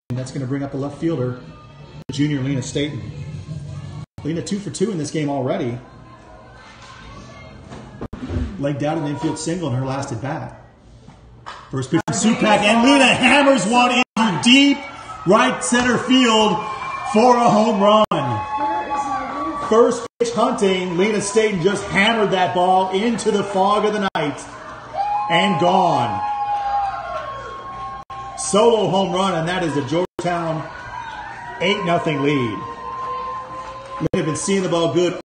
And that's going to bring up the left fielder, junior Lena Staton. Lena 2 for 2 in this game already. Legged out an infield single in her last at bat. First pitch from Supak, and Lena hammers one into deep right center field for a home run. First pitch hunting, Lena Staton just hammered that ball into the fog of the night and gone. Solo home run, and that is a Georgetown 8-0 lead. Lena been seeing the ball good